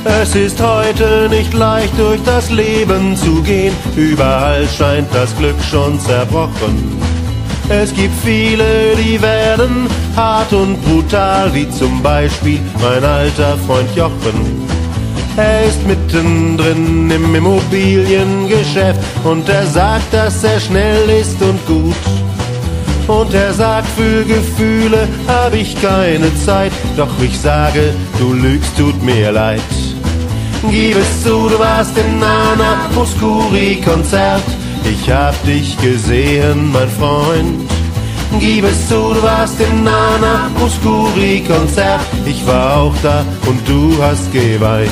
Es ist heute nicht leicht durch das Leben zu gehen, überall scheint das Glück schon zerbrochen. Es gibt viele, die werden hart und brutal, wie zum Beispiel mein alter Freund Jochen. Er ist mittendrin im Immobiliengeschäft und er sagt, dass er schnell ist und gut. Und er sagt, für Gefühle hab ich keine Zeit, doch ich sage, du lügst, tut mir leid. Gib es zu, du warst im Nana Mouskouri-Konzert, ich hab dich gesehen, mein Freund. Gib es zu, du warst im Nana Mouskouri-Konzert, ich war auch da und du hast geweint.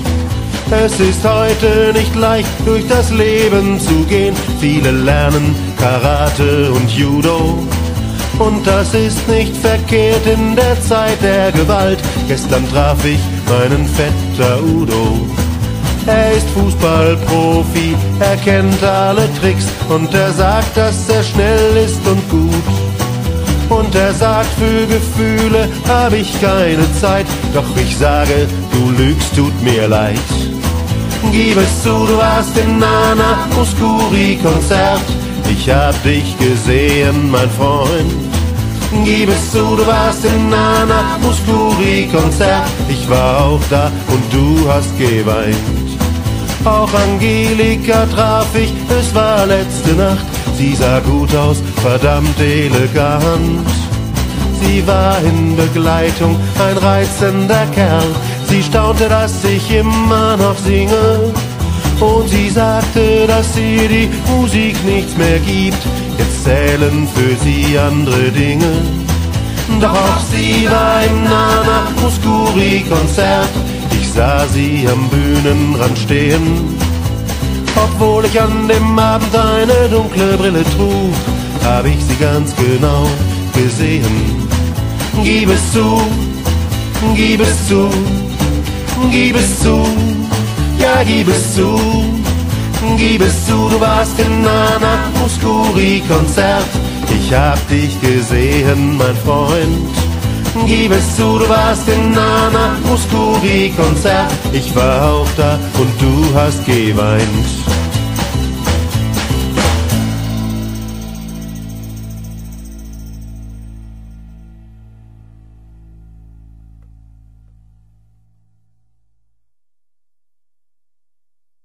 Es ist heute nicht leicht, durch das Leben zu gehen. Viele lernen Karate und Judo. Und das ist nicht verkehrt in der Zeit der Gewalt. Gestern traf ich meinen Vetter Udo. Er ist Fußballprofi, er kennt alle Tricks. Und er sagt, dass er schnell ist und gut. Und er sagt, für Gefühle hab ich keine Zeit. Doch ich sage, du lügst, tut mir leid. Gib es zu, du warst im Nana Mouskouri-Konzert, ich hab dich gesehen, mein Freund. Gib es zu, du warst im Nana Mouskouri-Konzert, ich war auch da und du hast geweint. Auch Angelika traf ich, es war letzte Nacht, sie sah gut aus, verdammt elegant. Sie war in Begleitung, ein reizender Kerl. Sie staunte, dass ich immer noch singe. Und sie sagte, dass ihr die Musik nichts mehr gibt. Jetzt zählen für sie andere Dinge. Doch auch sie war im Nana Mouskouri-Konzert. Ich sah sie am Bühnenrand stehen. Obwohl ich an dem Abend eine dunkle Brille trug, hab ich sie ganz genau gesehen. Gib es zu, gib es zu, gib es zu, ja gib es zu. Gib es zu, du warst im Nana Mouskouri-Konzert, ich hab dich gesehen, mein Freund. Gib es zu, du warst im Nana Mouskouri-Konzert, ich war auch da und du hast geweint.